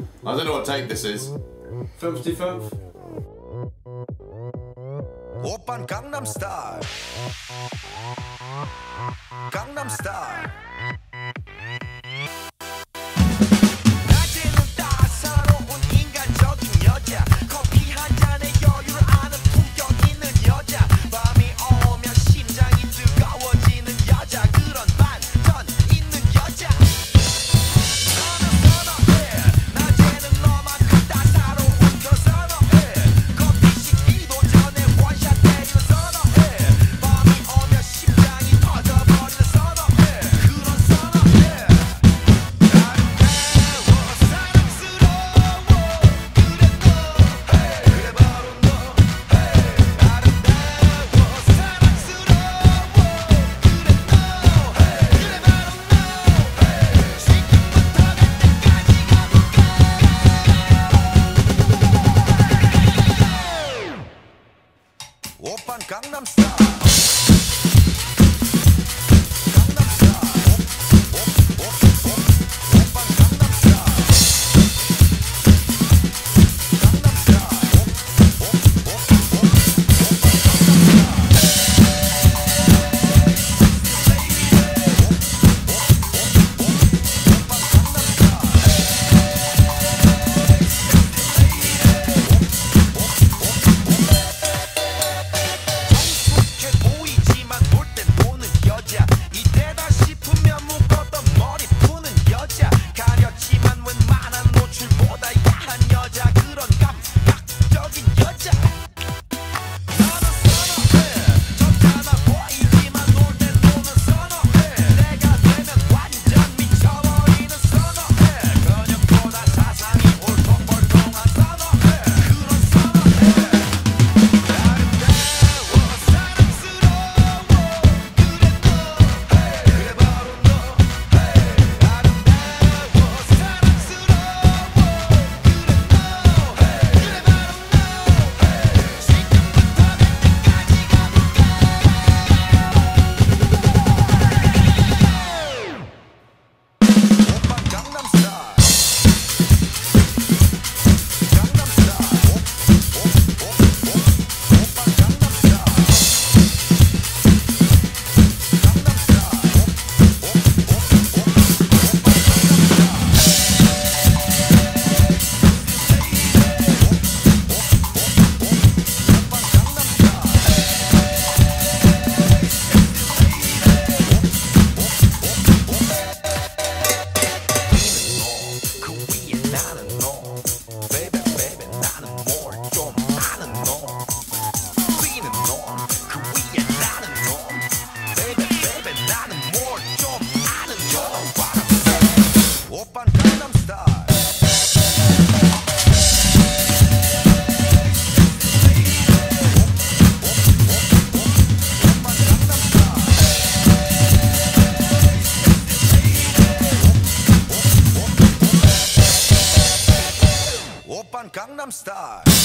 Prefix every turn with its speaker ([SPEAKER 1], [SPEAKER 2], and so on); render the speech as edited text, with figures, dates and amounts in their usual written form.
[SPEAKER 1] I don't know what take this is.
[SPEAKER 2] 55.
[SPEAKER 3] 오빤 강남 스타일 강남 스타일 낮에는 따사로운 인간적인 여자 커피 한 잔에 여유를 아는 품격 있는 여자 밤이 오면 심장이 뜨거워지는 여자 그런 반전 있는 여자 나는 선호해 낮에는 너만큼 따사로운 걸 선호해 커피 식기도 전에 원샷 때리는 선호해 밤이 오면 심장이 터져버리는 선호해 그런 선호해 아름다워 사랑스러워 그래 너 그래 바로 너 아름다워 사랑스러워 그래 너 그래 바로 너 지금부터 갈 때까지 가볼까 오빤 강남 스타일 강남 스타일 오빤 강남 스타일 강남 스타일 성숙해 보이지만 놀 땐 노는 여자 이때다 싶으면 묶었던 머리 푸는 여자 가렸지만 웬만한 노출보다 야한 여자 그런 감각적인 여자 나는 선호해 점잖아 보이지만 놀 땐 노는 선호해 내가 되면 완전 미쳐버리는 선호해 근육보다 사상이 울퉁불퉁한 선호해 그런 선호해 아름다워 사랑스러워 그래 너 그래 바로 너 아름다워 사랑스러워 그래 너 그래 바로 너 지금부터 갈 때까지 가볼까 오빤 강남 스타일 강남 스타일 오빤 강남 스타일 강남 스타일 그 위에 나는 너 Baby baby 나는 뭘 좀 아는 너 뛰는 너 그 위에 나는 너 Baby baby 나는 뭘 좀 아는 너 오빤 강남 스타일 오빤 강남 스타일